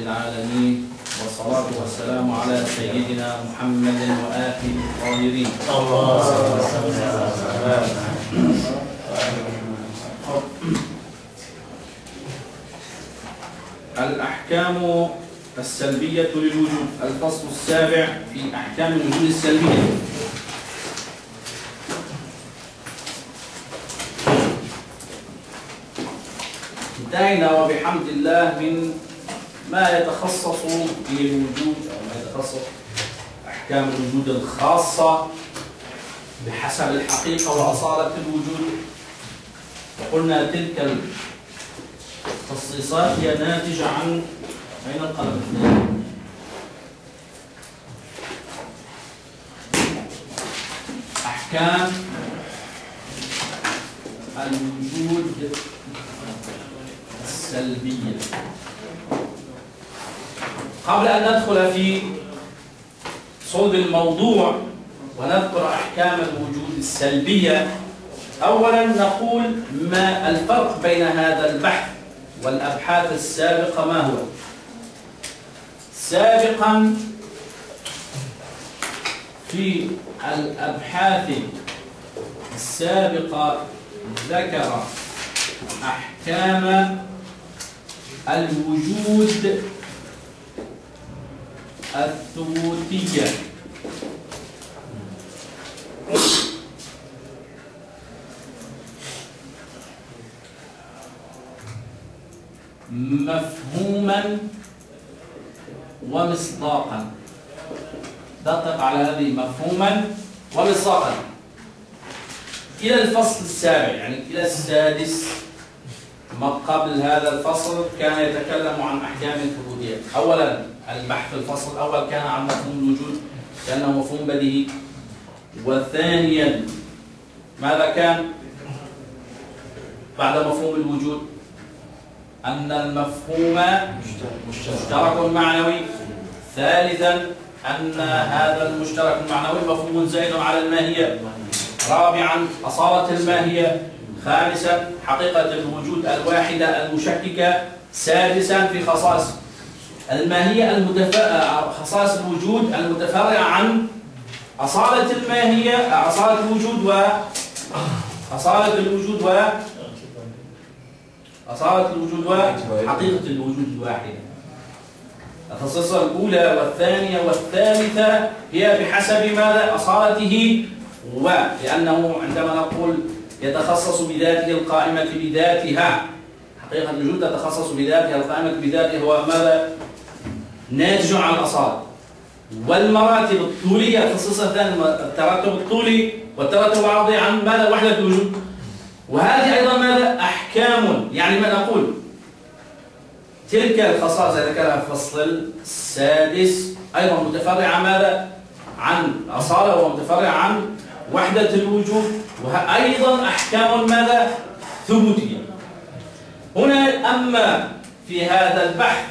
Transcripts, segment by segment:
العالمين، والصلاة والسلام على سيدنا محمد وآله الطاهرين. الأحكام السلبية للوجود. الفصل السابع في أحكام الوجود السلبية. انتهينا وبحمد الله من ما يتخصص به الوجود أو ما يتخصص أحكام الوجود الخاصة بحسب الحقيقة وأصالة الوجود. وقلنا تلك التخصيصات هي ناتجة عن أين القلم الثاني؟ أحكام الوجود السلبية. قبل أن ندخل في صلب الموضوع ونذكر أحكام الوجود السلبية، أولا نقول ما الفرق بين هذا البحث والأبحاث السابقة. ما هو؟ سابقا في الأبحاث السابقة ذكر أحكام الوجود الثبوتية، مفهوما ومصداقا. دقق على هذه، مفهوما ومصداقا. إلى الفصل السابع، يعني إلى السادس ما قبل هذا الفصل، كان يتكلم عن أحكام الثبوتية. أولا البحث الفصل الأول كان عن مفهوم الوجود كأنه مفهوم بديهي. وثانيا ماذا كان بعد مفهوم الوجود؟ أن المفهوم مشترك معنوي. ثالثا أن هذا المشترك المعنوي مفهوم زائد على الماهية. رابعا أصالة الماهية. خامسا حقيقة الوجود الواحدة المشككة. سادسا في خصائص الماهية خصائص الوجود المتفرعة عن أصالة الماهية، أصالة الوجود وحقيقة الوجود الواحدة. الخصائص الأولى والثانية والثالثة هي بحسب ماذا؟ أصالته، ولأنه عندما نقول يتخصص بذاته القائمة بذاتها، حقيقة الوجود تتخصص بذاتها القائمة بذاتها، هو ماذا؟ ناتج عن الأصالة. والمراتب الطولية الخصيص الثاني الترتب الطولي والترتب العرضي عن ماذا؟ وحدة الوجود. وهذه أيضا ماذا؟ أحكام. يعني ما نقول تلك الخصائص ذكرها في الفصل السادس أيضا متفرعة ماذا؟ عن أصالة ومتفرعة عن وحدة الوجود، وأيضا أحكام ماذا؟ ثبوتية. هنا أما في هذا البحث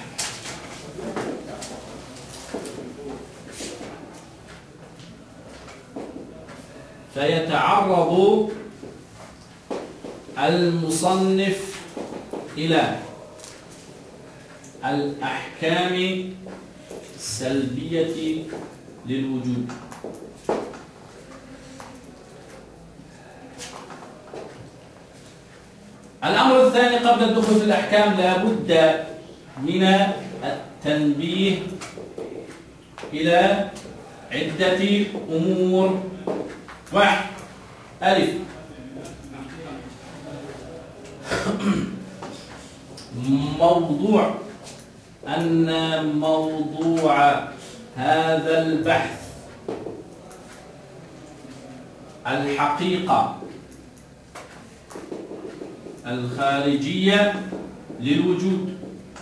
فيتعرض المصنف إلى الأحكام السلبية للوجود. الأمر الثاني قبل الدخول في الأحكام لا بد من التنبيه إلى عدة أمور. واحد، ألف، أن موضوع هذا البحث الحقيقة الخارجية للوجود،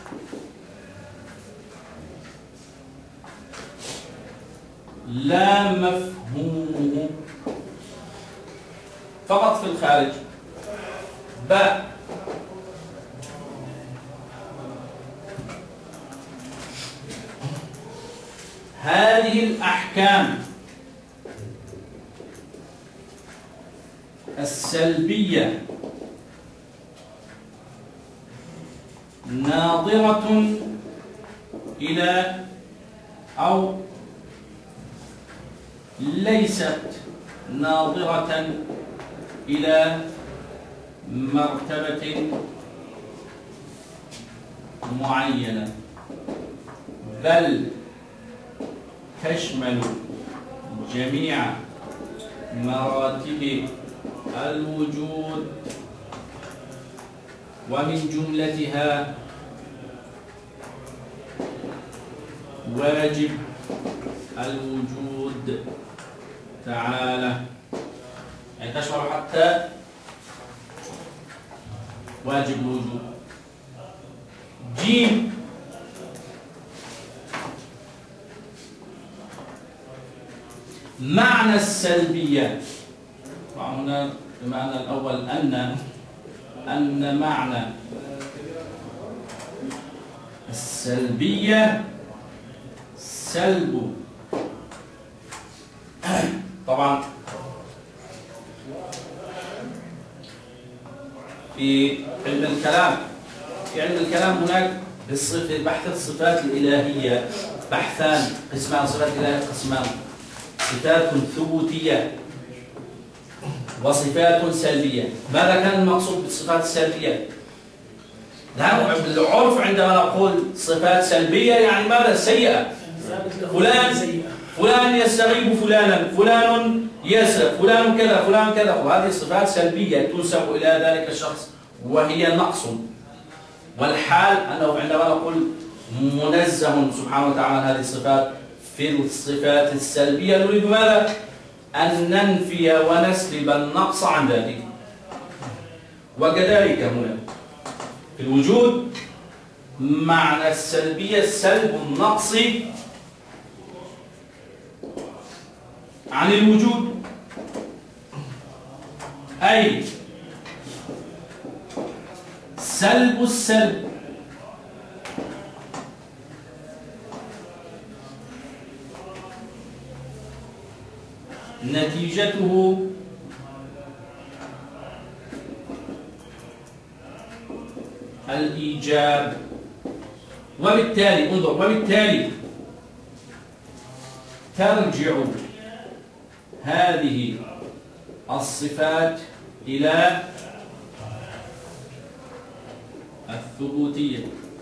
لا مفهومه فقط في الخارج. باء، هذه الأحكام السلبية ناظرة إلى أو ليست ناظرة إلى مرتبة معينة، بل تشمل جميع مراتب الوجود، ومن جملتها واجب الوجود تعالى، يعني تشمل حتى واجب الوجود. جيم معنى السلبية، وهنا المعنى الأول أن معنى السلبية سلب. طبعا في علم الكلام هناك في بحث الصفات الإلهية بحثان، قسمان صفات الإلهية قسمان: صفات ثبوتية وصفات سلبية. ماذا كان المقصود بالصفات السلبية؟ بالعرف عندما نقول صفات سلبية يعني ماذا؟ سيئة. فلان يستغيب فلانا، فلان يسرق، فلان كذا، فلان كذا، وهذه صفات سلبية تنسب إلى ذلك الشخص وهي نقص. والحال أنه عندما نقول منزه سبحانه وتعالى عن هذه الصفات، في الصفات السلبية نريد ماذا؟ أن ننفي ونسلب النقص عن ذاته. وكذلك هنا في الوجود معنى السلبية سلب النقص عن الوجود، أي سلب السلب، نتيجته الإيجاب. وبالتالي انظر، وبالتالي ترجع هذه الصفات إلى الثبوتية.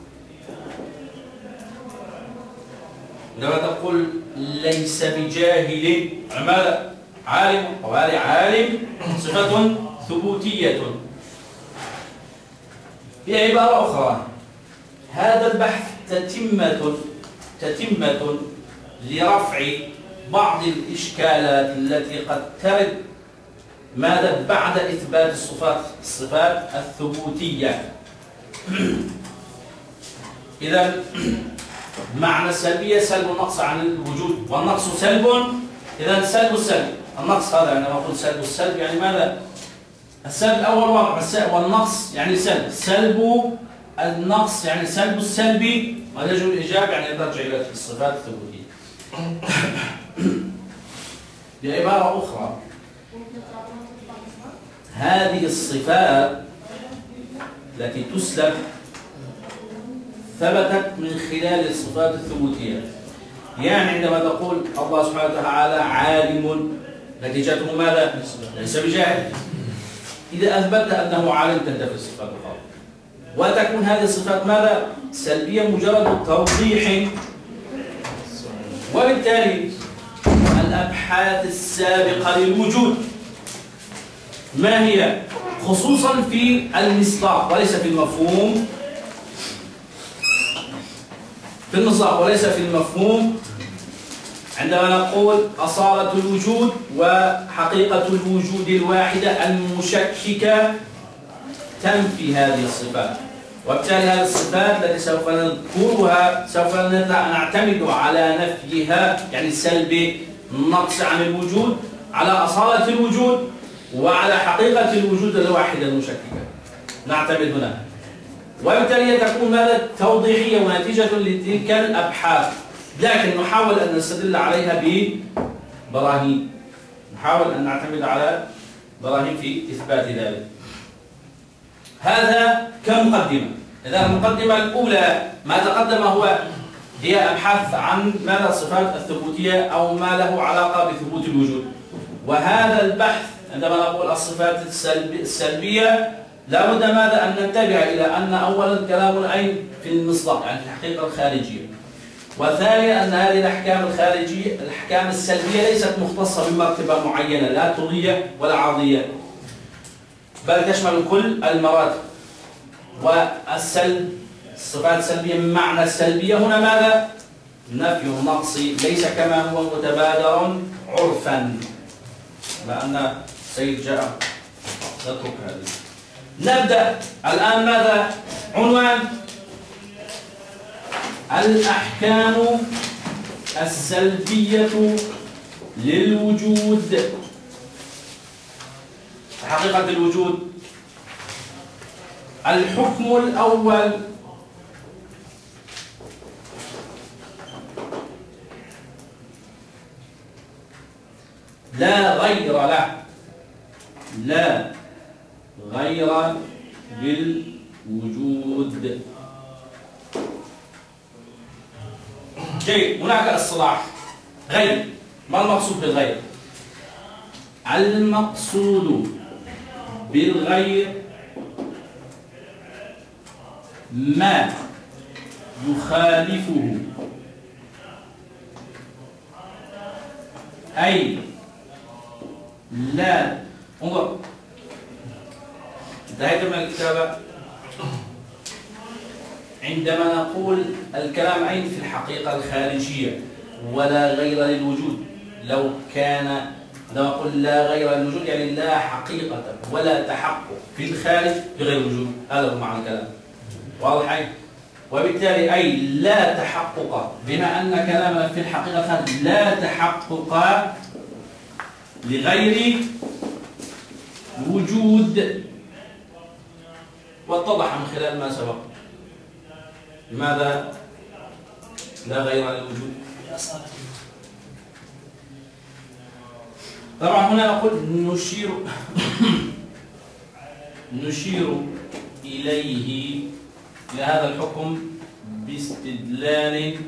عندما تقول ليس بجاهل عالم، وهذا عالم صفة ثبوتية. بعبارة أخرى هذا البحث تتمة لرفع بعض الإشكالات التي قد ترد ماذا بعد إثبات الصفات الثبوتية. إذا معنى السلبية سلب النقص عن الوجود، والنقص سلب. إذا سلب السلب، النقص هذا عندما نقول سلب السلب يعني ماذا؟ السلب الأول واقع، والنقص يعني سلب النقص يعني سلب السلب، ويجب الإيجاب يعني يرجع إلى الصفات الثبوتية. بعبارة أخرى هذه الصفات التي تسلب ثبتت من خلال الصفات الثبوتية. يعني عندما تقول الله سبحانه وتعالى عالم، نتيجته ماذا؟ ليس بجاهل. إذا أثبتت أنه عالم تنتفي الصفات الأخرى، وتكون هذه الصفات ماذا؟ سلبية مجرد توضيح. وبالتالي الأبحاث السابقة للوجود ما هي؟ خصوصا في المصداق وليس في المفهوم، في المصداق وليس في المفهوم. عندما نقول أصالة الوجود وحقيقة الوجود الواحدة المشككة تنفي هذه الصفات، وبالتالي هذه الصفات التي سوف نذكرها سوف نعتمد على نفيها، يعني سلب النقص عن الوجود، على أصالة الوجود وعلى حقيقة الوجود الواحدة المشككة نعتمد هنا. وبالتالي تكون ماذا؟ توضيحية ونتيجة لتلك الأبحاث، لكن نحاول أن نستدل عليها ببراهين، نحاول أن نعتمد على براهين في إثبات ذلك. هذا كمقدمة. إذا المقدمة الأولى ما تقدم هو هي أبحاث عن ماذا الصفات الثبوتية أو ما له علاقة بثبوت الوجود. وهذا البحث عندما نقول الصفات السلبية لا بد ماذا أن ننتبه إلى أن أولا كلام أين في المصداق، يعني في الحقيقة الخارجية، وثانيا أن هذه الأحكام الخارجية الأحكام السلبية ليست مختصة بمرتبة معينة لا طولية ولا عرضية، بل تشمل كل المراتب. والسلب الصفات السلبية من معنى السلبية هنا ماذا؟ نفي نقصي ليس كما هو متبادر عرفا. لأن السيد جاء نترك هذه. نبدأ الآن ماذا؟ عنوان الأحكام السلبية للوجود. حقيقة الوجود. الحكم الأول لا غير له، لا غير للوجود. جيد. هناك اصطلاح غير. ما المقصود بالغير؟ المقصود بالغير ما يخالفه، أي لا. انظر، انتهيت من الكتابة. عندما نقول الكلام أين في الحقيقة الخارجية ولا غير للوجود، لو كان عندما نقول لا غير للوجود يعني لا حقيقة ولا تحقق في الخارج بغير الوجود، هذا هو معنى الكلام. واضح؟ وبالتالي أي لا تحقق، بما أن كلامنا في الحقيقة الخارج لا تحقق لغير وجود. واتضح من خلال ما سبق لماذا لا غير للوجود. طبعا هنا نقول نشير إليه إلى هذا الحكم باستدلال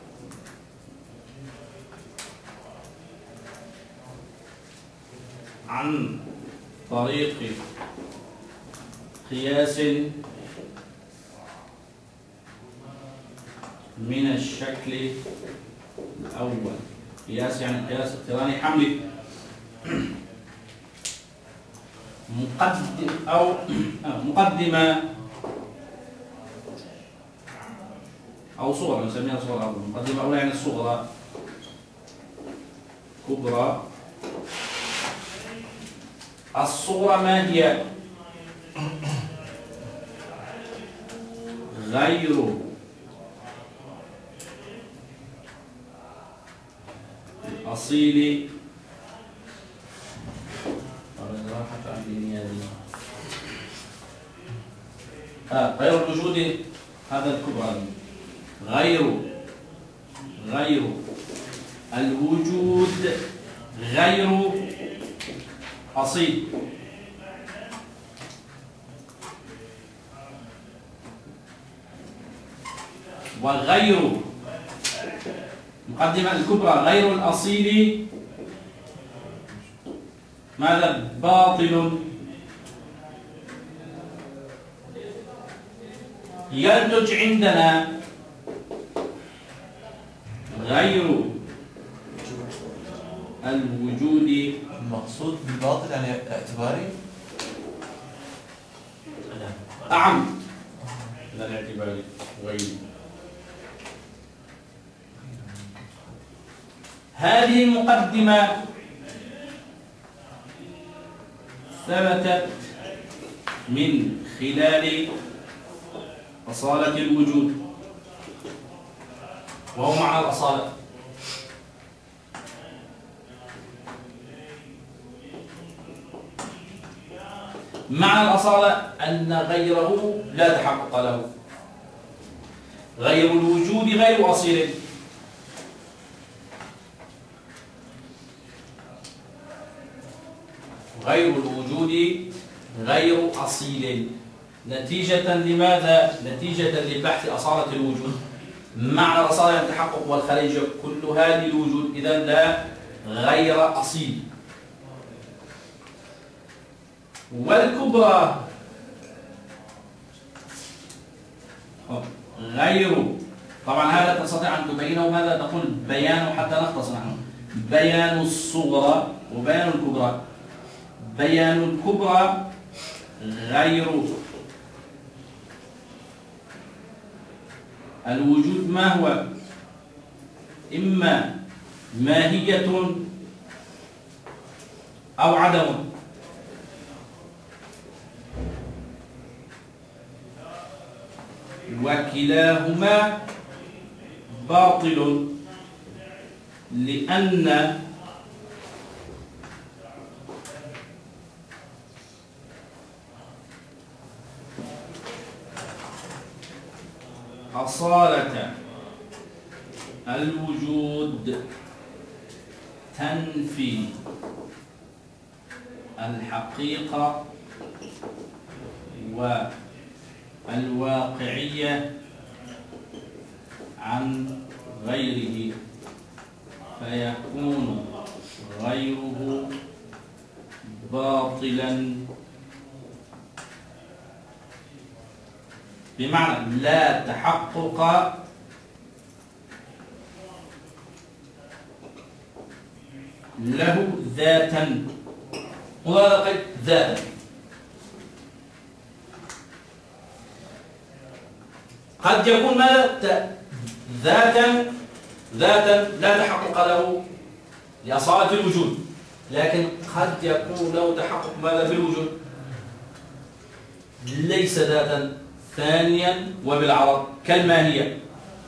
عن طريق قياس من الشكل الأول. قياس يعني قياس اقتراني حملي. مقدمة أو صورة نسميها صورة أول. مقدمة أولى يعني الصغرى، كبرى. الصورة ما هي؟ غير الأصيل غير الوجود. هذا الكبرى غير الوجود غير أصيل. وغير مقدمة الكبرى غير الأصيل ماذا؟ باطل. ينتج عندنا غير الوجود. المقصود بالباطل يعني اعتباري؟ أعم من الاعتباري. غير هذه المقدمة ثبتت من خلال أصالة الوجود، وهو معنى الأصالة. معنى الأصالة أن غيره لا تحقق له. غير الوجود غير أصيل. غير الوجود غير أصيل. نتيجة لماذا؟ نتيجة لبحث أصالة الوجود. معنى الأصالة التحقق والخارجية كلها للوجود، إذا لا غير أصيل. والكبرى غير، طبعا هذا تستطيع أن تبينه، ماذا نقول بيانه حتى نختصر نحن، بيان الصغرى وبيان الكبرى. بيان الكبرى غير الوجود ما هو؟ إما ماهية أو عدم، وكلاهما باطل، لأن أصالة الوجود تنفي الحقيقة والواقعية عن غيره، فيكون غيره باطلا، بمعنى لا تحقق له ذاتا، وهذا قيد ذاتا. قد يكون ماذا ذاتا لا تحقق له لأصالة الوجود، لكن قد يكون له تحقق ماذا في الوجود ليس ذاتا ثانيا وبالعرض كالماهية.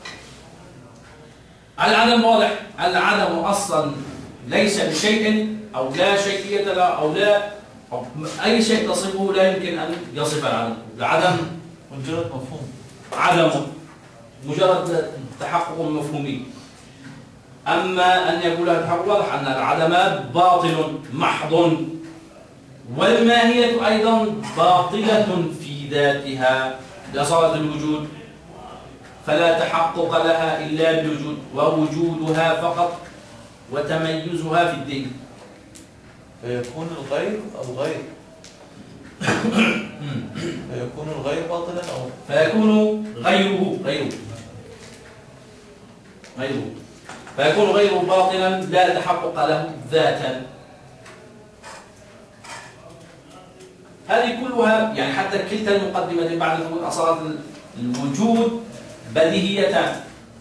العدم واضح، العدم أصلا ليس بشيء أو لا شيئية له أو لا أو أي شيء تصفه لا يمكن أن يصف العدم. العدم مجرد مفهوم، عدم مجرد تحقق مفهومي. أما أن يقول تحقق واضح أن العدم باطل محض، والماهية أيضا باطلة في ذاتها لأصالة الوجود، فلا تحقق لها إلا بالوجود، ووجودها فقط وتميزها في الدين. فيكون الغير الغير فيكون الغير باطلا، أو فيكون غيره فيكون غيره باطلا لا تحقق له ذاتا. هذه كلها يعني حتى كلتا المقدمتين بعد ثبوت أصالة الوجود بديهيتان.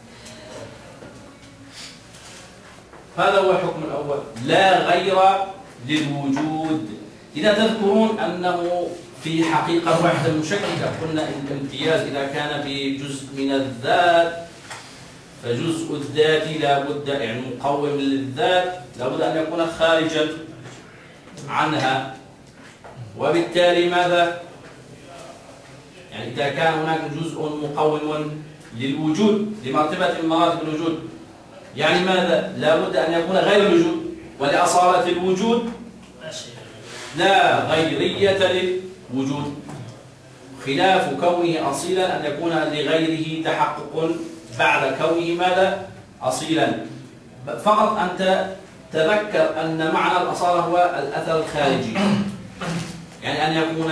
هذا هو الحكم الأول، لا غير للوجود. إذا تذكرون أنه في حقيقة واحدة مشككة، قلنا إن الامتياز إذا كان بجزء من الذات فجزء الذات لا بد يعني مقوم للذات لا بد أن يكون خارجا عنها، وبالتالي ماذا؟ يعني إذا كان هناك جزء مقوم للوجود لمرتبة من مراتب الوجود، يعني ماذا؟ لا بد أن يكون غير الوجود، ولأصالة الوجود لا غيرية للوجود، خلاف كونه أصيلا أن يكون لغيره تحقق بعد كونه ماذا؟ أصيلا. فقط أنت تذكر أن معنى الأصالة هو الأثر الخارجي، يعني أن يكون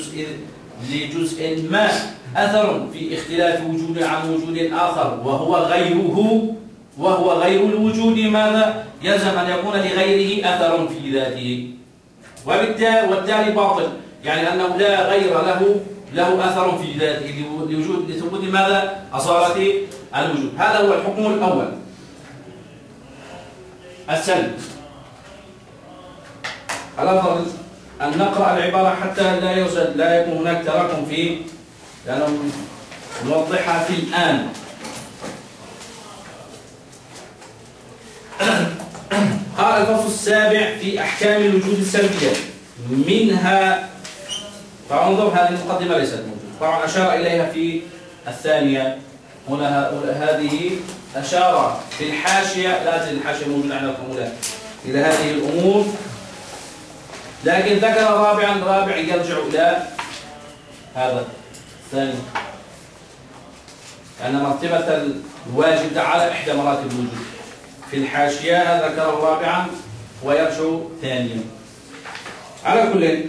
لجزء ما أثر في اختلاف وجود عن وجود آخر وهو غير الوجود، ماذا؟ يلزم أن يكون لغيره أثر في ذاته، والتالي باطل، يعني أنه لا غير له أثر في ذاته لثبوت ماذا؟ أصالة الوجود. هذا هو الحكم الأول السلب. الأفضل أن نقرأ العبارة حتى لا يكون هناك تراكم فيه، لأنه نوضحها في الآن. قال الفصل السابع في أحكام الوجود السلبية، منها طبعا انظر هذه المقدمة ليست موجودة، طبعا أشار إليها في الثانية هنا، هذه أشار في الحاشية، لا تزال الحاشية موجودة عندكم هنا إلى هذه الأمور، لكن ذكر رابع يرجع إلى هذا الثاني. لأن مرتبة الواجب ده على إحدى مراتب الوجود. في الحاشية ذكره رابعا ويرجع ثانيا. على كل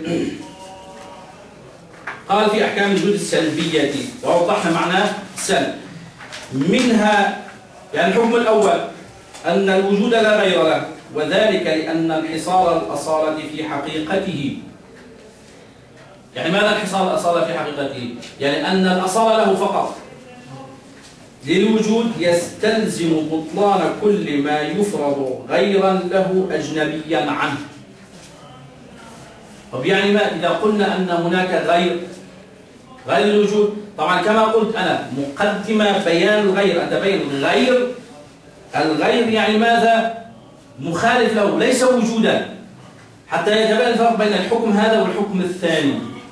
قال في أحكام الوجود السلبية ووضحنا معناه سلب. منها يعني الحكم الأول أن الوجود لا غير له، وذلك لأن انحصار الأصالة في حقيقته. يعني ماذا انحصار الأصالة في حقيقته؟ يعني أن الأصالة له فقط. للوجود يستلزم بطلان كل ما يفرض غيرا له أجنبيا عنه. طب يعني ما إذا قلنا أن هناك غير الوجود، طبعا كما قلت أنا مقدمة بيان الغير، أن تبين الغير يعني ماذا؟ مخالف له، ليس وجودا، حتى يتبين الفرق بين الحكم هذا والحكم الثاني.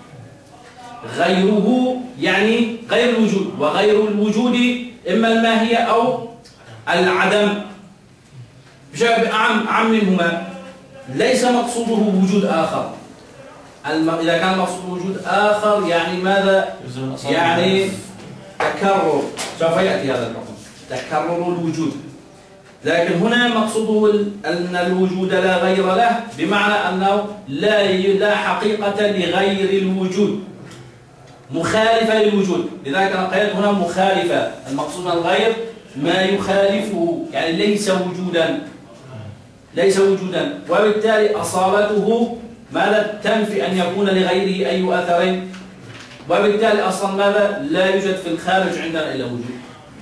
غيره يعني غير الوجود، وغير الوجود إما الماهية أو العدم بشكل أعم منهما. ليس مقصوده وجود آخر. إذا كان مقصوده وجود آخر يعني ماذا؟ يعني تكرر، سوف يأتي هذا الحكم، تكرر الوجود. لكن هنا مقصوده أن الوجود لا غير له، بمعنى أنه لا حقيقة لغير الوجود، مخالفة للوجود. لذلك أنا قيلت هنا مخالفة، المقصود من الغير ما يخالفه، يعني ليس وجودا، وبالتالي أصالته ماذا؟ تنفي أن يكون لغيره أي أثر، وبالتالي أصلا ماذا؟ لا يوجد في الخارج عندنا إلا وجود.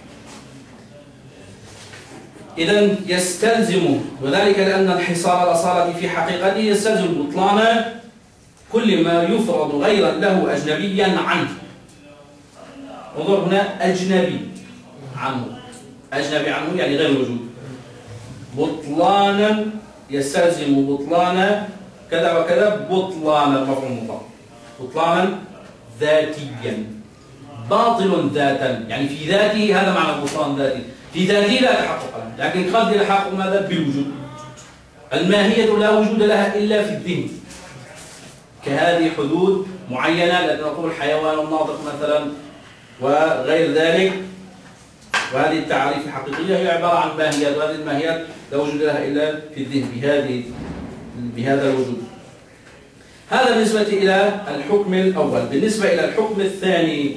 إذن يستلزم، وذلك لأن انحصار الأصالة في حقيقته يستلزم بطلان كل ما يفرض غيرا له أجنبيا عنه. انظر هنا أجنبي عنه يعني غير الوجود. بطلانا يستلزم بطلان كذا وكذا، بطلانا مفعول مطلق، بطلانا ذاتيا، باطل ذاتا، يعني في ذاته، هذا معنى بطلان ذاتي، في ذاته لا تحقق له، لكن قد يلحق ماذا؟ بالوجود. الماهية لا وجود لها إلا في الذهن، كهذه حدود معينة التي نقول حيوان ناطق مثلا وغير ذلك، وهذه التعاريف الحقيقية هي عبارة عن ماهيات، وهذه الماهيات لا وجود لها إلا في الذهن بهذا الوجود. هذا بالنسبة إلى الحكم الأول. بالنسبة إلى الحكم الثاني،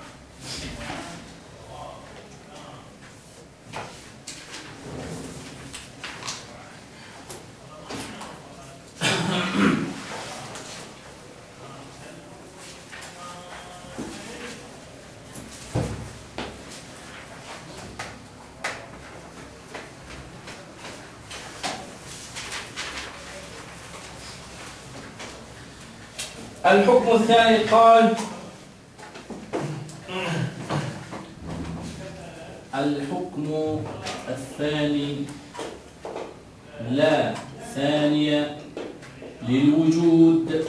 الحكم الثاني قال الحكم الثاني لا ثاني للوجود،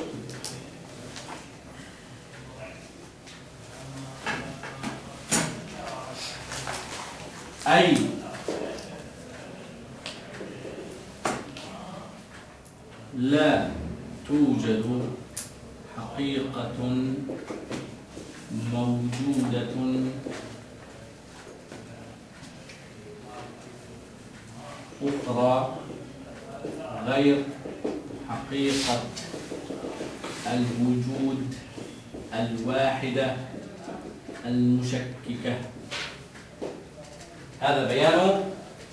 أي لا توجد حقيقة موجودة أخرى غير حقيقة الوجود الواحدة المشككة. هذا بيان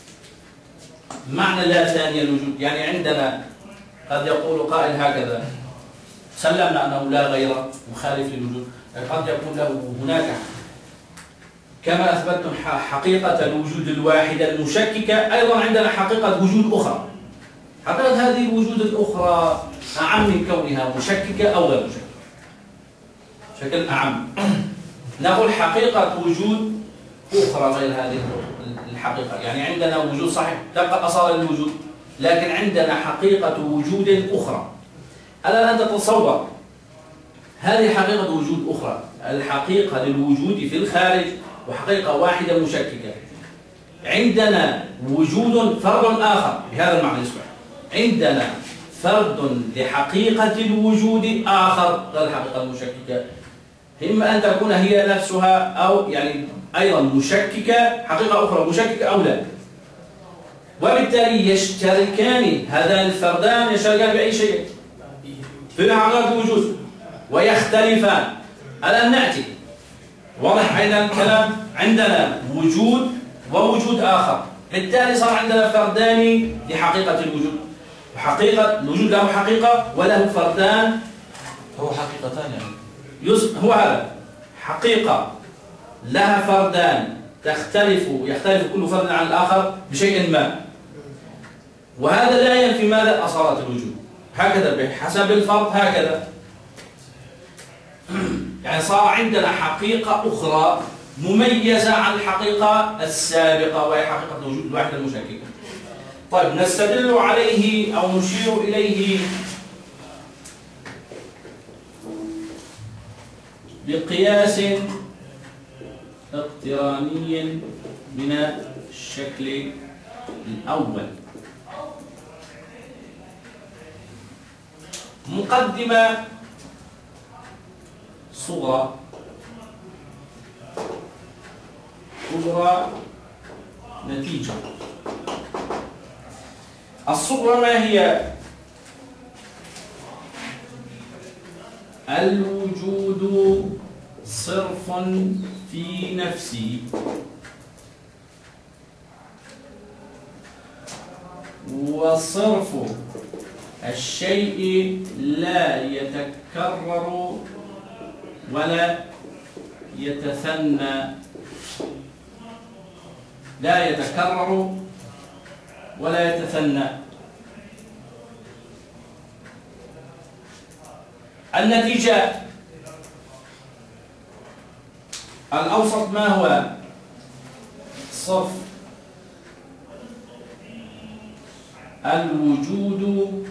معنى لا ثانية الوجود. يعني عندنا قد يقول قائل هكذا: سلمنا أنه لا غير مخالف للوجود، قد يكون له هناك كما أثبتتم حقيقة الوجود الواحدة المشككة، أيضا عندنا حقيقة وجود أخرى. حقيقة هذه الوجود الأخرى أعم من كونها مشككة أو غير مشككة، بشكل أعم. نقول حقيقة وجود أخرى غير هذه الحقيقة. يعني عندنا وجود صحيح تبقى أصالة للوجود، لكن عندنا حقيقة وجود أخرى. الآن أنت تتصور هذه حقيقة وجود أخرى، الحقيقة للوجود في الخارج وحقيقة واحدة مشككة. عندنا وجود فرد آخر بهذا المعنى يصبح عندنا فرد لحقيقة الوجود آخر غير الحقيقة المشككة، إما أن تكون هي نفسها أو يعني أيضا مشككة، حقيقة أخرى مشككة أو لا، وبالتالي يشتركان، هذان الفردان يشتركان بأي شيء في حقيقة الوجود ويختلفان. الآن نأتي، واضح أين الكلام؟ عندنا وجود ووجود آخر، بالتالي صار عندنا فردان لحقيقة الوجود، حقيقة الوجود له حقيقة وله فردان. هو حقيقتان يعني. هو هذا حقيقة لها فردان يختلف كل فرد عن الآخر بشيء ما، وهذا لا ينفي ماذا؟ أصالة الوجود، هكذا بحسب الفرد هكذا. يعني صار عندنا حقيقة أخرى مميزة عن الحقيقة السابقة وهي حقيقة الوجود الواحد المشككة. طيب نستدل عليه أو نشير إليه بقياس اقتراني من الشكل الأول. مقدمة صغرى كبرى نتيجة. الصغرى ما هي؟ الوجود صرف في نفسه، وصرف الشيء لا يتكرر ولا يتثنى، لا يتكرر ولا يتثنى. النتيجة الأوسط ما هو؟ صرف الوجود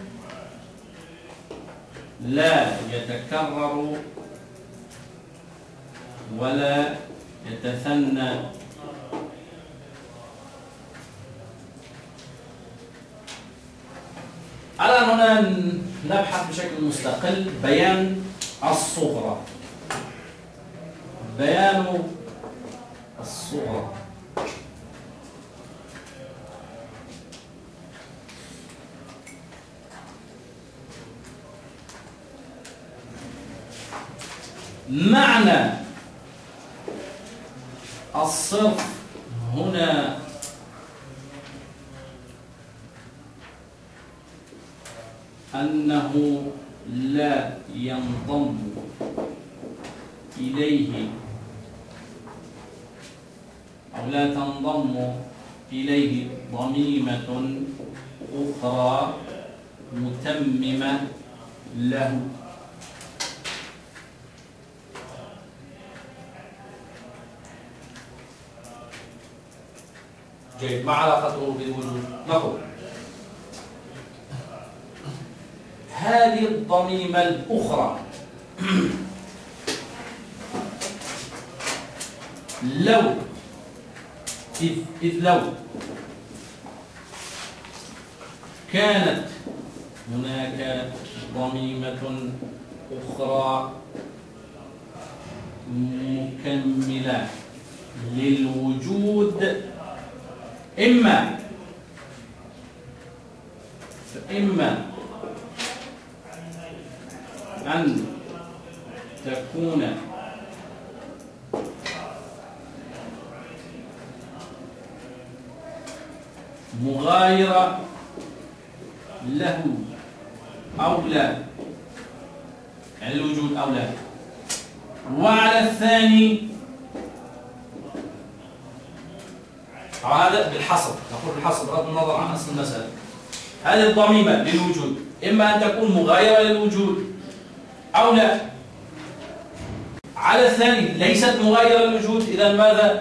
لا يتكرر ولا يتثنى. الآن هنا نبحث بشكل مستقل بيان الصغرى. بيان الصغرى معنى الصرف هنا أنه لا ينضم إليه أو لا تنضم إليه ضميمة أخرى متممة له. جيد، ما علاقته بالوجود؟ نقول هذه الضميمة الأخرى لو كانت هناك ضميمة أخرى مكملة للوجود، إما أن تكون مغايرة له أو لا، يعني الوجود أو لا. وعلى الثاني هذا بالحصر، نقول بالحصر بغض النظر عن أصل المسألة، هذه الضميمة للوجود إما أن تكون مغايرة للوجود أو لا. على الثاني ليست مغايرة للوجود، إذا ماذا؟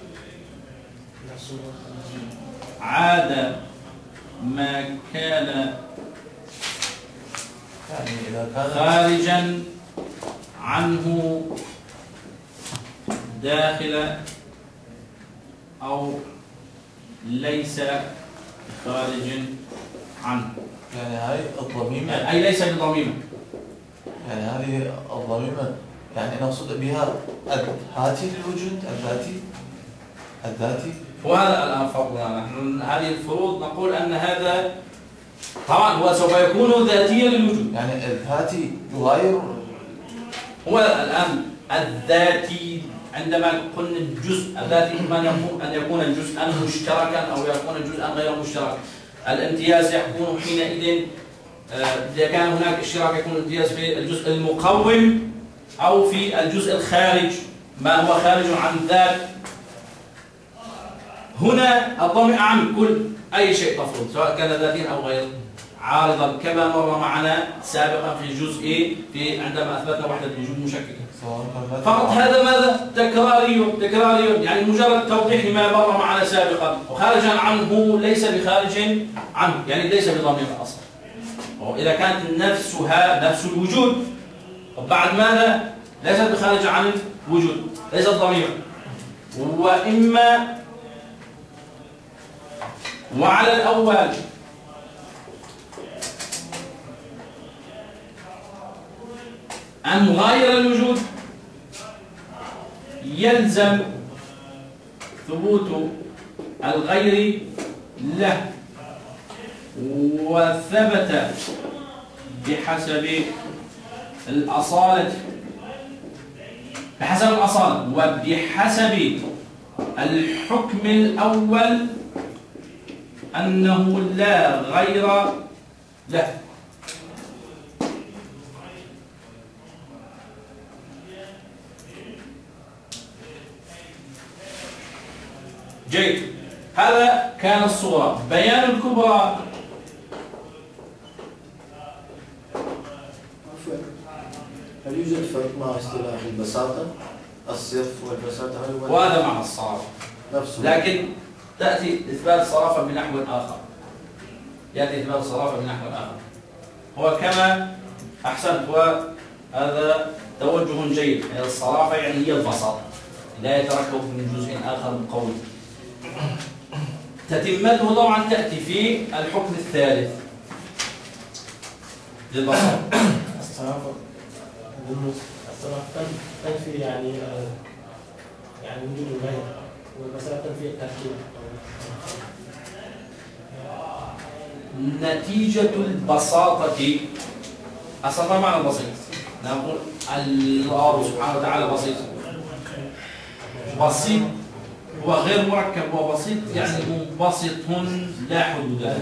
عاد ما كان خارجا عنه داخل أو ليس خارج عنه. يعني هاي الضميمة أي ليس بضميمة، يعني هذه الضميمة يعني نقصد بها الذاتي للوجود، الذاتي الذاتي. وهذا الآن فرضنا نحن هذه الفروض نقول أن هذا طبعا هو سوف يكون ذاتيا للوجود. يعني الذاتي يغاير. هو الآن الذاتي عندما قلنا الجزء الذاتي إما أن يكون جزءا مشتركا أو يكون جزءا غير مشترك. الامتياز يكون حينئذ إذا كان هناك اشتراك يكون الامتياز في الجزء المقوم أو في الجزء الخارج ما هو خارج عن الذات. هنا الضمير عن كل أي شيء مفروض سواء كان ذاتيا أو غير عارضا كما مر معنا سابقا في الجزء عندما أثبتنا وحدة الوجود مشككة. فقط هذا ماذا؟ تكراري يعني مجرد توضيح لما مر معنا سابقا وخارجا عنه ليس بخارج عنه يعني ليس بضمير أصلا. وإذا كانت نفسها نفس الوجود وبعد ماذا؟ ليست بخارج عن الوجود ليست ضمير. وإما وعلى الأول أن مغاير الوجود يلزم ثبوت الغير له وثبت بحسب الأصالة وبحسب الحكم الأول أنه لا غير له. جيد. هذا كان الصورة. بيان الكبرى. هل يوجد فرق مع اصطلاح البساطة؟ الصرف والبساطة وهذا معنى الصرافة نفسه، لكن تأتي إثبات الصرافة بنحو آخر. يأتي إثبات الصرافة بنحو آخر. هو كما أحسنت وهذا توجه جيد. الصرافة يعني هي البساطة لا يتركب من جزء آخر مقوي. تتمته طبعا تأتي في الحكم الثالث للبساطة. الصرافة تنفي يعني وجود الغير والبساطة تنفي التركيب. نتيجة البساطة أصلا معنى بسيط. نقول الله سبحانه وتعالى بسيط. بسيط هو غير مركب وبسيط يعني منبسط لا حدود له.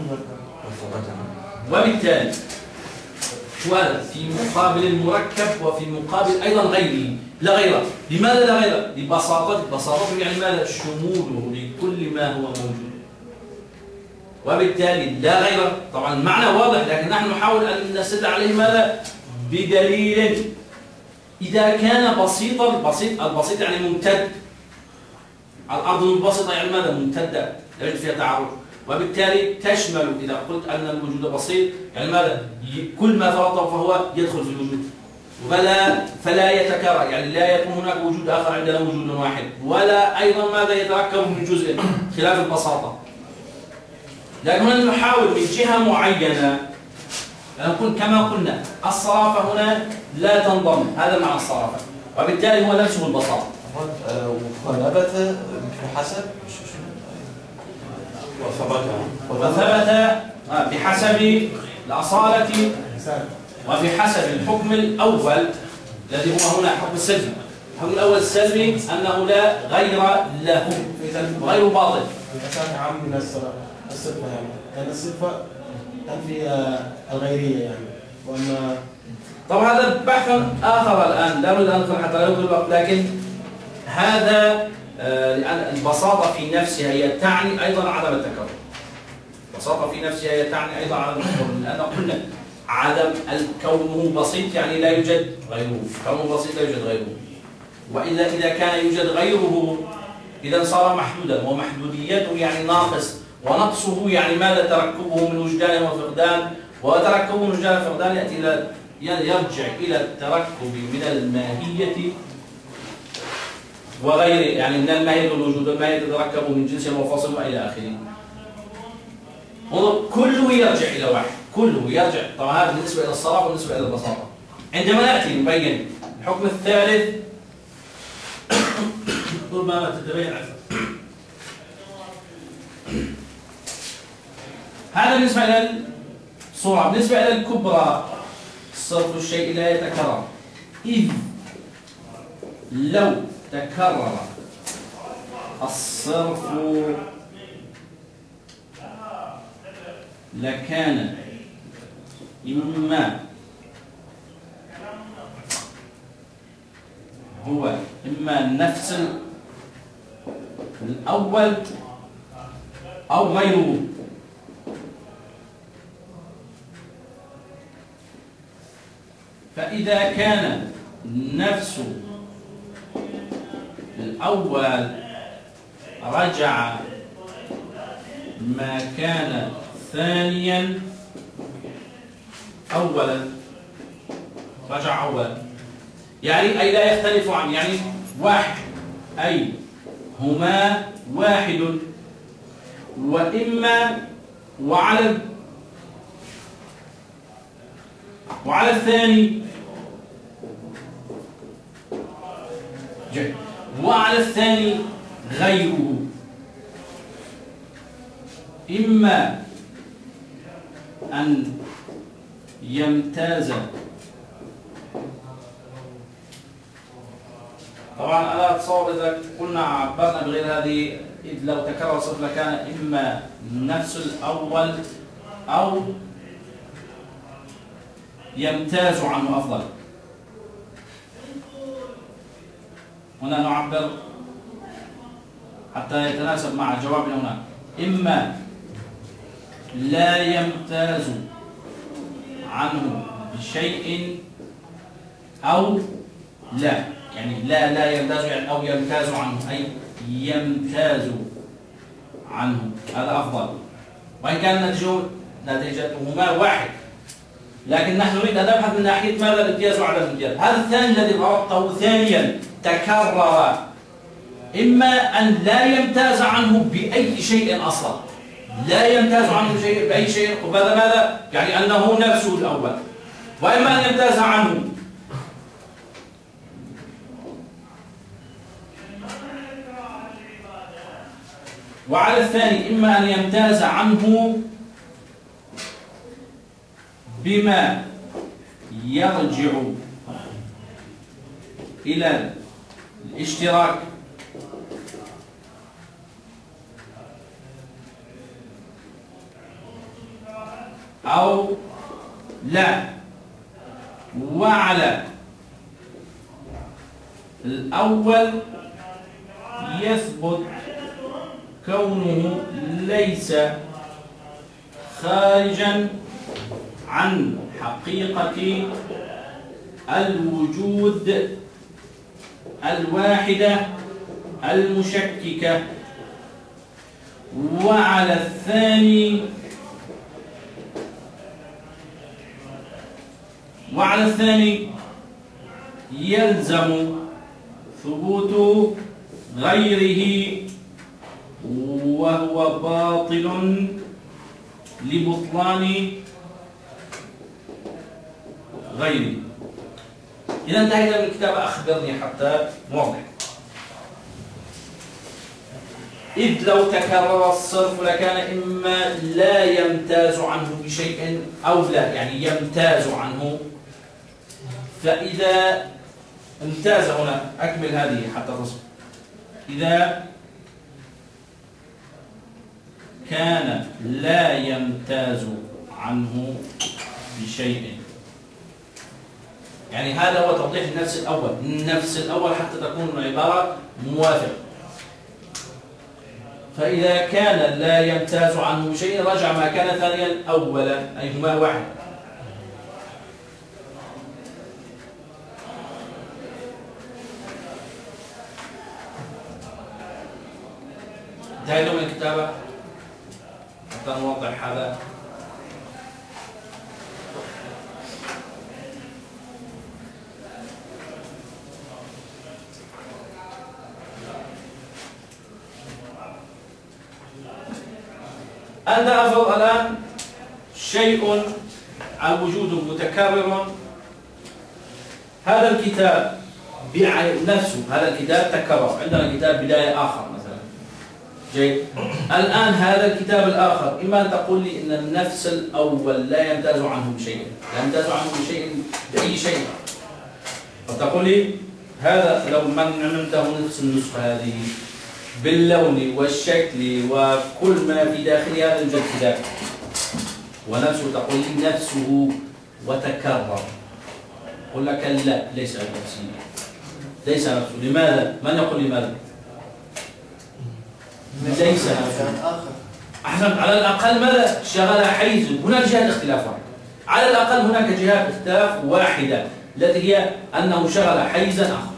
وبالتالي وهذا في مقابل المركب وفي مقابل أيضا غيره لا غيره. لماذا لا غيره؟ بساطته يعني ماذا؟ شموله لكل ما هو موجود. وبالتالي لا غيره. طبعا المعنى واضح لكن نحن نحاول أن نستدل عليه ماذا؟ بدليل. إذا كان بسيطا البسيط يعني ممتد. الأرض المنبسطة يعني ماذا؟ ممتدة لا يوجد فيها تعرج. وبالتالي تشمل إذا قلت أن الوجود بسيط يعني ماذا؟ كل ما فرضه فهو يدخل في الوجود فلا يتكرر يعني لا يكون هناك وجود آخر عندنا وجود واحد ولا أيضا ماذا يتركب من جزء خلاف البساطة. لكن نحاول من جهة معينة نكون كما قلنا الصرافة هنا لا تنضم. هذا معنى الصرافة وبالتالي هو نفسه البساطة. ونبت بحسب وثبت بحسب الأصالة وبحسب الحكم الأول الذي هو هنا حكم السلبي. الحكم الأول السلبي أنه لا غير له غير باطل. البساطة عام من الصفة يعني لأن الصفة تنفي الغيرية يعني. وأما طبعا هذا بحث آخر الآن لا نريد أن ندخل حتى لا يطول الوقت. لكن هذا لأن البساطة في نفسها هي تعني أيضا عدم التكرر. البساطة في نفسها هي تعني أيضا عدم التكرر لأن قلنا عدم كونه بسيط يعني لا يوجد غيره. كونه بسيط لا يوجد غيره. وإلا إذا كان يوجد غيره إذا صار محدودا ومحدوديته يعني ناقص ونقصه يعني ماذا؟ تركبه من وجدان وفقدان وتركبه من وجدان وفقدان يأتي إلى يرجع إلى التركب من الماهية وغيره يعني من الماهية والوجود. الماهية تتركب من جنس وفصل وإلى آخره. كله يرجع إلى واحد. كله يرجع. طبعا هذا بالنسبة إلى الصرافة وبالنسبة إلى البساطة. عندما نأتي نبين الحكم الثالث ربما تتبين أكثر. هذا بالنسبة إلى الصورة. بالنسبة إلى الكبرى صرف الشيء لا يتكرر، إذ لو تكرر الصرف لكان إما هو إما نفس الأول أو غيره. فإذا كان نفس الأول رجع ما كان ثانيا أولا، رجع أولا، يعني أي لا يختلف عن، يعني واحد، أي هما واحد، وإما وعلى الثاني وعلى الثاني غيره، إما أن يمتاز. طبعا أنا أتصور إذا قلنا عبرنا بغير هذه، إذ لو تكرر صرف لكان إما نفس الأول أو يمتاز عنه أفضل. هنا نعبر حتى يتناسب مع جوابنا هنا، إما لا يمتاز عنه بشيء أو لا، يعني لا يمتاز يعني أو يمتاز عنه، أي يمتاز عنه، هذا أفضل. وإن كان نتيجتهما واحد، لكن نحن نريد أن نبحث من ناحية ماذا الامتياز وعدم الامتياز. هذا الثاني الذي ضربته ثانيا تكرر، إما أن لا يمتاز عنه بأي شيء أصلا، لا يمتاز عنه شيء بأي شيء، وهذا ماذا؟ يعني أنه نفسه الأول، وإما أن يمتاز عنه وعلى الثاني، إما أن يمتاز عنه بما يرجع إلى الاشتراك أو لا. وعلى الأول يثبت كونه ليس خارجا عن حقيقة الوجود الواحدة المشككة. وعلى الثاني يلزم ثبوت غيره، وهو باطل لبطلان غيره. إذا انتهينا من الكتاب أخبرني حتى نوضح. إذ لو تكرر الصرف لكان إما لا يمتاز عنه بشيء أو لا، يعني يمتاز عنه. فإذا امتاز هنا، أكمل هذه حتى تصل. إذا كان لا يمتاز عنه بشيء، يعني هذا هو توضيح النفس الأول حتى تكون العبارة موافقة. فإذا كان لا يمتاز عنه بشيء رجع ما كان ثانيا أولا، أي هما واحد. انتهينا من الكتابة حتى نوضح هذا. أنت أفضل الآن شيء الوجود متكرر. هذا الكتاب نفسه، هذا الكتاب تكرر. عندنا كتاب بداية آخر مثلا، جيد. الآن هذا الكتاب الآخر إما أن تقول لي إن النفس الأول لا يمتاز عنه بشيء، لا يمتاز عنه بشيء بأي شيء، وتقول لي هذا لو من عنده نفس النسخة هذه باللون والشكل وكل ما في داخل هذا يوجد كذا، ونفسه تقول لي نفسه وتكرر، أقول لك لا ليس نفسه، ليس نفسه. لماذا؟ من يقول لماذا؟ ليس نفسه. أحسن. على الأقل ماذا؟ شغل حيز. هناك جهات اختلاف واحدة، على الأقل هناك جهات اختلاف واحدة التي هي أنه شغل حيزا آخر،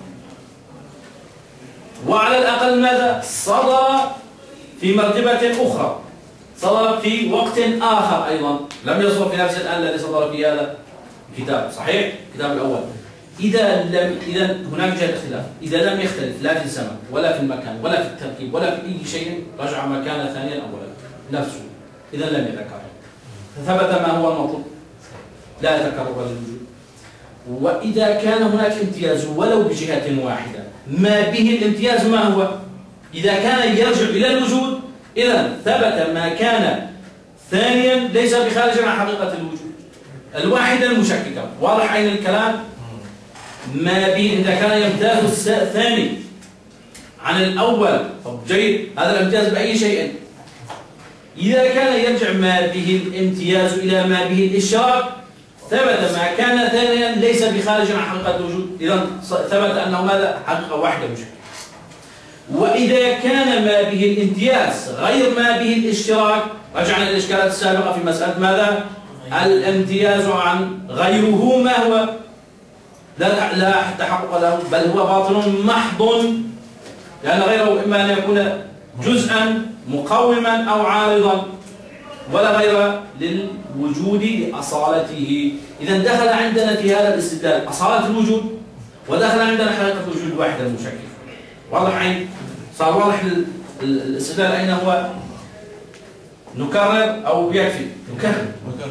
وعلى الأقل ماذا؟ صدر في مرتبة أخرى، صدر في وقت آخر أيضا، لم يصدر في نفس الآن الذي صدر في هذا الكتاب، صحيح؟ الكتاب الأول. إذا هناك جهة اختلاف، إذا لم يختلف لا في الزمن ولا في المكان ولا في التركيب ولا في أي شيء، رجع مكان ثانيا أولا نفسه، إذا لم يتكرر، فثبت ما هو المطلوب، لا يتكرر الوجود. وإذا كان هناك امتياز ولو بجهة واحدة، ما به الامتياز ما هو؟ إذا كان يرجع إلى الوجود، إذا ثبت ما كان ثانيا ليس بخارج عن حقيقة الوجود، الواحدة المشككة. واضح عين الكلام؟ ما به إذا كان يمتاز الثاني عن الأول، طب جيد، هذا الامتياز بأي شيء. إذا كان يرجع ما به الامتياز إلى ما به الإشراك، ثبت ما كان ثانيا ليس بخارج عن حقيقة الوجود، إذا ثبت أنه ماذا؟ حقيقة واحدة مشكلة. وإذا كان ما به الامتياز غير ما به الاشتراك، رجعنا الإشكالات السابقة في مسألة ماذا؟ الامتياز عن غيره ما هو؟ لا تحقق له، بل هو باطل محض، لأن غيره إما أن يكون جزءا مقوما أو عارضا، ولا غير للوجود لأصالته. إذا دخل عندنا في هذا الاستدلال أصالة الوجود، ودخل عندنا حقيقة الوجود واحدة المشكلة. واضح عين؟ صار واضح الاستدلال أين هو؟ نكرر أو يكفي؟ نكرر.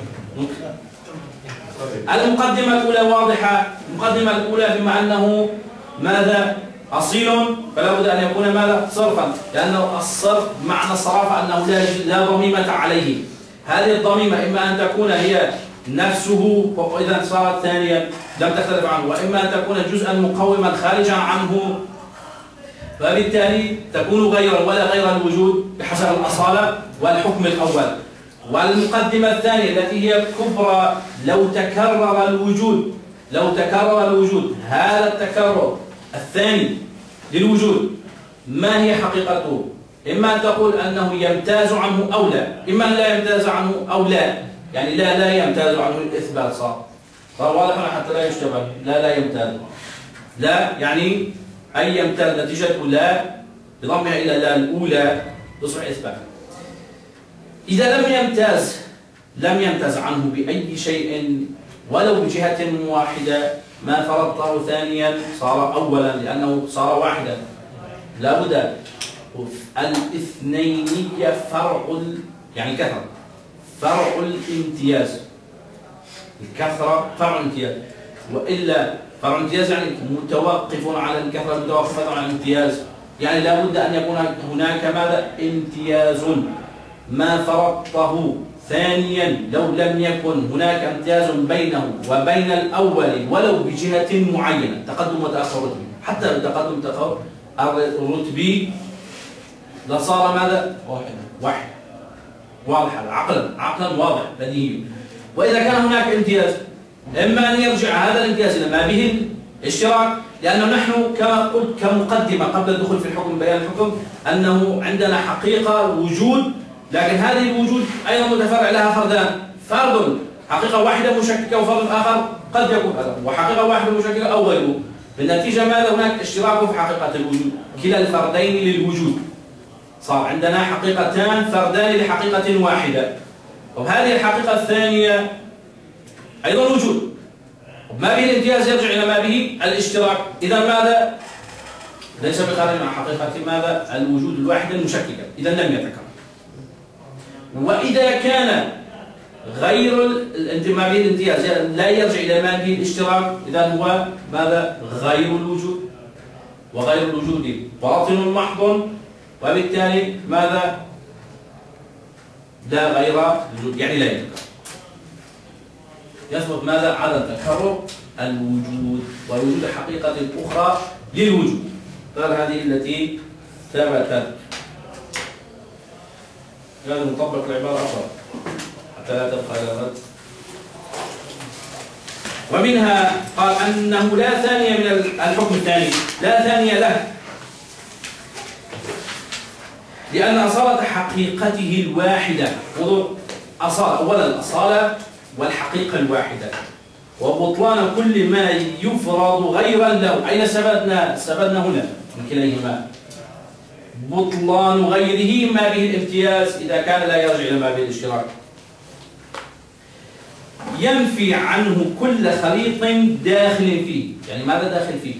المقدمة الأولى واضحة. المقدمة الأولى بما أنه ماذا؟ أصيل، فلا بد أن يكون ماذا؟ صرفا، لأنه الصرف معنى الصرافة أنه لا ضميمة عليه. هذه الضميمة إما أن تكون هي نفسه وإذا صارت ثانيا لم تختلف عنه، وإما أن تكون جزءا مقوما خارجا عنه، فبالتالي تكون غيرا ولا غير الوجود بحسب الأصالة والحكم الأول. والمقدمة الثانية التي هي كبرى، لو تكرر الوجود هذا التكرر الثاني للوجود ما هي حقيقته؟ إما أن تقول أنه يمتاز عنه أو لا، إما أن لا يمتاز عنه أو لا، يعني لا يمتاز عنه الإثبات. صار واضح حتى لا يشتبه. لا يمتاز، لا يعني أي يمتاز نتيجته لا بضمها إلى لا الأولى تصبح إثبات. إذا لم يمتاز عنه بأي شيء ولو بجهة واحدة، ما فرضته ثانيا صار أولا لأنه صار واحدا. لا بد الاثنينية يعني كثرة، فرع الامتياز. الكثرة فرع الامتياز، وإلا فرع الامتياز يعني متوقف على الكثرة، متوقفة على الامتياز، يعني لا بد أن يكون هناك ماذا؟ امتياز. ما فرضته ثانيا لو لم يكن هناك امتياز بينه وبين الأول ولو بجهة معينة، تقدم وتأخر رتبي، حتى التقدم والتأخر الرتبي لصار ماذا؟ واحد. واضح، عقلا واضح بديهي. وإذا كان هناك امتياز، إما أن يرجع هذا الامتياز إلى ما به الاشتراك، لأنه نحن كما قلت كمقدمة قبل الدخول في الحكم بيان الحكم أنه عندنا حقيقة وجود، لكن هذه الوجود أيضا متفرع لها فردان، فرد حقيقة واحدة مشككة وفرد آخر قد يكون هذا، وحقيقة واحدة مشككة أو غيره. بالنتيجة ماذا؟ هناك اشتراك في حقيقة الوجود، كلا الفردين للوجود. صار عندنا حقيقتان فردان لحقيقة واحدة. وهذه الحقيقة الثانية أيضا وجود، ما به الامتياز يرجع إلى ما به الاشتراك. إذا ماذا؟ ليس بخارج عن حقيقة ماذا؟ الوجود الواحدة المشككة، إذا لم يتكرر. وإذا كان غير ما به الامتياز لا يرجع إلى ما به الاشتراك، إذا هو ماذا؟ غير الوجود. وغير الوجود باطل محض، وبالتالي ماذا؟ لا غير الوجود، يعني لا يمكن يثبت ماذا؟ عدم تكرر الوجود ووجود حقيقة أخرى للوجود. قال هذه التي ثبتت. لازم نطبق العبارة أخرى حتى لا تبقى الرد. ومنها قال أنه لا ثانية من الحكم الثاني، لا ثانية له، لأن أصالة حقيقته الواحدة. أصالة أولا الأصالة والحقيقة الواحدة، وبطلان كل ما يفرض غيرا له. أين استفدنا هنا من كليهما؟ بطلان غيره ما به الامتياز إذا كان لا يرجع إلى ما به الاشتراك. ينفي عنه كل خليط داخل فيه. يعني ماذا داخل فيه؟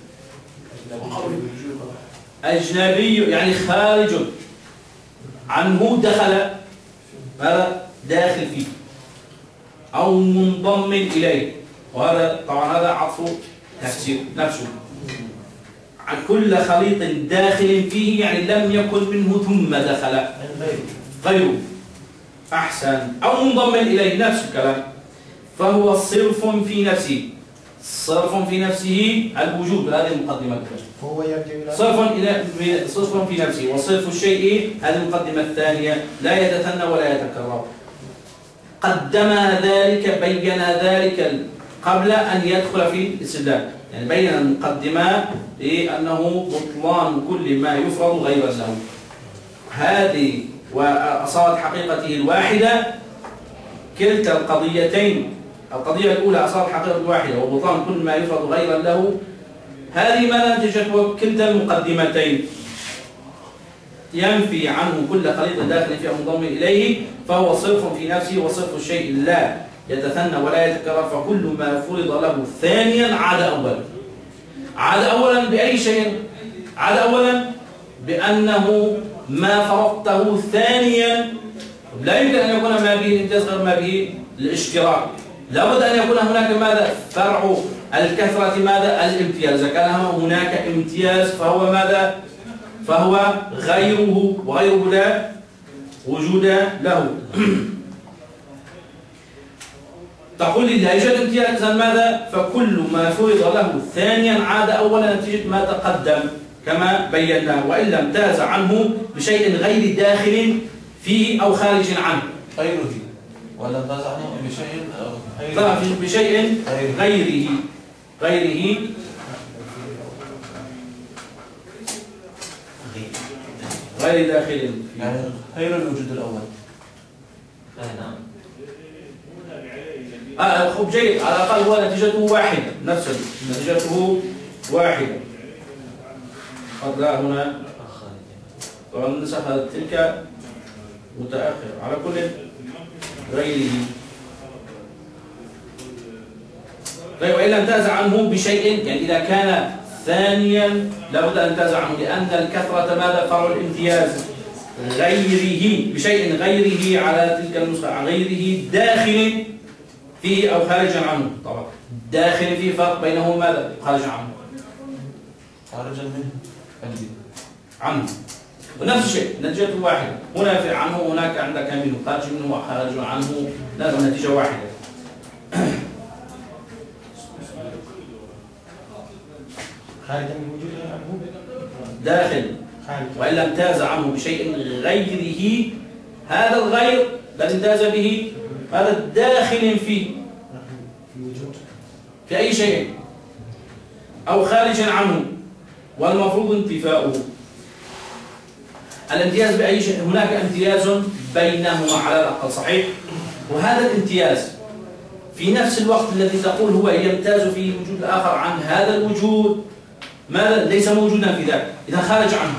أجنبي، يعني خارج عنه، دخل ماذا؟ داخل فيه أو منضم إليه. وهذا طبعا هذا عطف تفسير نفسه. عن كل خليط داخل فيه يعني لم يكن منه ثم دخل غيره. أحسن. أو منضم إليه، نفس الكلام. فهو صرف في نفسه. صرف في نفسه الوجود، هذه المقدمة. فهو يرجع إلى صرف في نفسه، وصرف الشيء هذه المقدمة الثانية لا يتثنى ولا يتكرر. قدم ذلك، بين ذلك قبل أن يدخل في الاستدلال. يعني بين المقدمة بأنه بطلان كل ما يفرض غير له. هذه وأصالة حقيقته الواحدة، كلتا القضيتين. القضية الأولى أصالة حقيقة الواحدة وبطلان كل ما يفرض غير له، هذه ما نتيجة كلتا المقدمتين. ينفي عنه كل خليط داخل فيه منضم إليه، فهو صرف في نفسه، وصرف الشيء لا يتثنى ولا يتكرر. فكل ما فرض له ثانيا عاد أولا. عاد أولا بأي شيء؟ عاد أولا بأنه ما فرضته ثانيا لا يمكن أن يكون ما به الامتياز غير ما به الاشتراك. لابد أن يكون هناك ماذا؟ فرع الكثرة ماذا؟ الامتياز. إذا كان هناك امتياز فهو ماذا؟ فهو غيره، وغيره لا وجود له. تقول لي لا يوجد امتياز، ماذا؟ فكل ما فرض له ثانيا عاد أولا نتيجة ما تقدم كما بينا، وإلا امتاز عنه بشيء غير داخل فيه أو خارج عنه. غيره ولا امتاز عنه بشيء بشيء غيره غير داخل فيه. يعني غير الوجود الأول. نعم. خب جيد، على الأقل هو نتيجته واحدة، نفس نتيجته واحدة. قد لا هنا طبعا نسخ تلك متأخر. على كل غيره. طيب، وإلا امتاز عنه بشيء، يعني إذا كان ثانيا لابد أن امتاز عنه، لأن الكثرة ماذا؟ فرع الامتياز. غيره بشيء غيره على تلك النسخة، غيره داخل فيه أو خارجا عنه. طبعا داخل فيه فرق بينه ماذا؟ خارجا عنه. خارجا منه عنه. ونفس الشيء نتيجة واحدة. هنا في عنه، هناك عندك منه، خارج منه وخارج عنه، لازم نتيجة واحدة. خارجا من وجود عنه، داخل. وإلا امتاز عنه بشيء غيره، هذا الغير الذي امتاز به هذا داخل فيه في وجود في أي شيء أو خارجا عنه، والمفروض انتفاؤه. الامتياز بأي شيء، هناك امتياز بينهما على الأقل، صحيح؟ وهذا الامتياز في نفس الوقت الذي تقول هو يمتاز فيه الوجود الآخر عن هذا الوجود، ماذا؟ ليس موجودا في ذاك، إذا خارج عنه.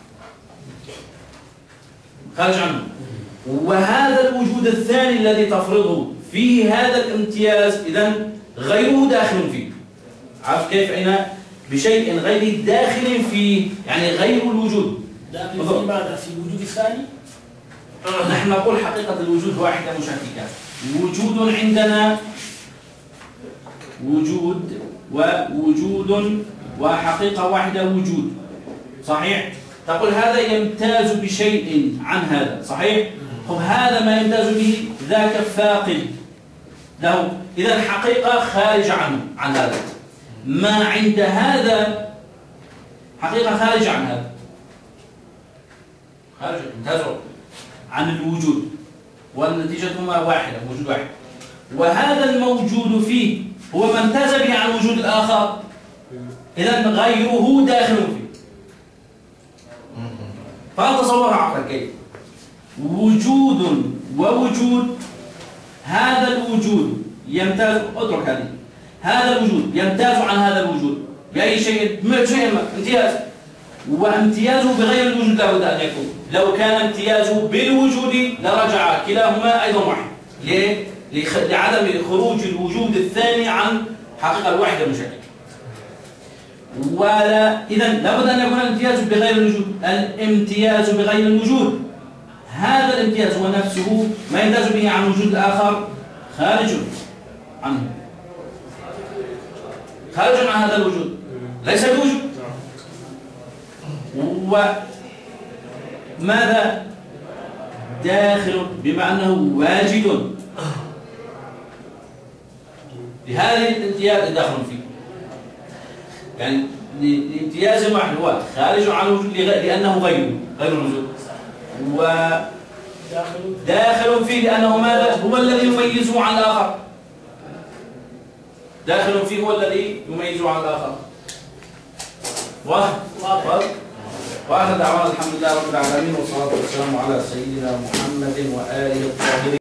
خارج عنه. وهذا الوجود الثاني الذي تفرضه فيه هذا الامتياز، إذن غيره داخل فيه. عارف كيف؟ أين بشيء غير داخل فيه، يعني غير الوجود. داخل في ماذا؟ في الوجود الثاني؟ نحن نقول حقيقة الوجود واحدة مشككة. وجود عندنا وجود ووجود وحقيقة واحدة وجود، صحيح؟ تقول هذا يمتاز بشيء عن هذا، صحيح؟ طب هذا ما يمتاز به ذاك فاقد له، إذا حقيقة خارج عنه عن هذا. ما عند هذا حقيقة خارج عن هذا، خارج يمتاز عن الوجود، والنتيجة هما واحدة، وجود واحد. وهذا الموجود فيه هو ما امتاز به عن وجود الآخر، إذا غيره داخل فيه. فتصور عقلك كيف وجود ووجود، هذا الوجود يمتاز، اترك هذه، هذا الوجود يمتاز عن هذا الوجود بأي شيء، امتياز، وامتيازه بغير الوجود لابد أن يكون. لو كان امتيازه بالوجود لرجع كلاهما أيضا واحد. ليه؟ لعدم خروج الوجود الثاني عن حقيقة الواحدة المشكلة. ولا إذا لابد أن يكون الامتياز بغير الوجود. الامتياز بغير الوجود، هذا الامتياز هو نفسه ما يمتاز به عن وجود الآخر خارج عنه، خارج عن هذا الوجود، ليس بوجود. وماذا داخل بما أنه واجد لهذه الامتياز داخل فيه، يعني لامتياز واحد هو خارج عن الوجود لأنه غير الوجود، وداخل فيه لأنه ماذا هو الذي يميزه عن الآخر، داخل فيه هو الذي يميزه عن الآخر. وآخر دعوانا الحمد لله رب العالمين، والصلاة والسلام على سيدنا محمد وآله الطاهرين.